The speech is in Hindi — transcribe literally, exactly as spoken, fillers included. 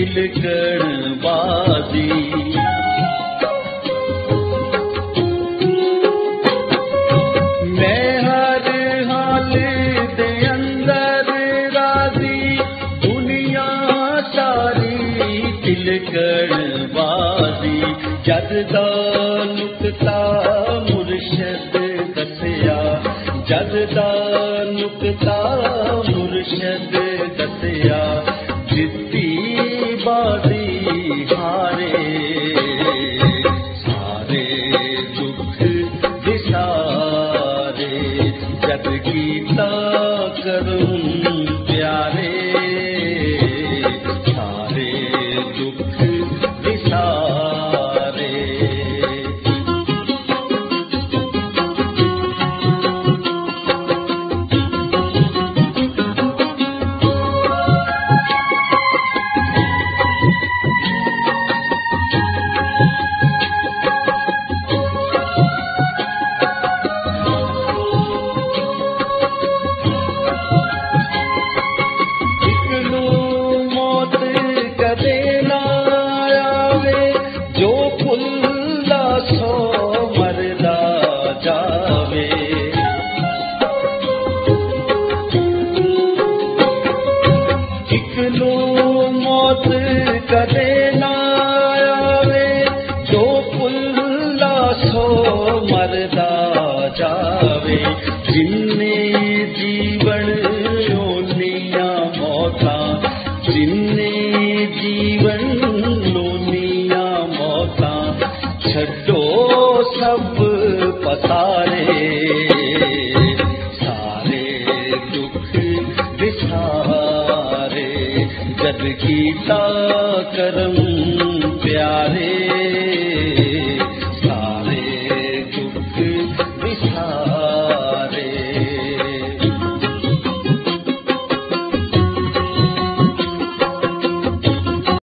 तिलकण बाजी। मैं हर हाल दे अंदर राजी, दुनिया सारी तिलकण बाजी। जद दा नुकता मुर्शद दसिया, जद दा नुकता मुर्शद दसिया, जिद्दी बाजी हारे सारे दुख विसारे। जद कीता करूं प्यारे, सारे दुख विसारे। मौत कदे ना आवे, जो पुल्ला सो मरदा जावे। जिन्ने जीवन लोनिया मौता, जिन्ने जीवन लोनिया मौता, छड्डो सब पसारे, सारे दुख विसारे। जद कीता करम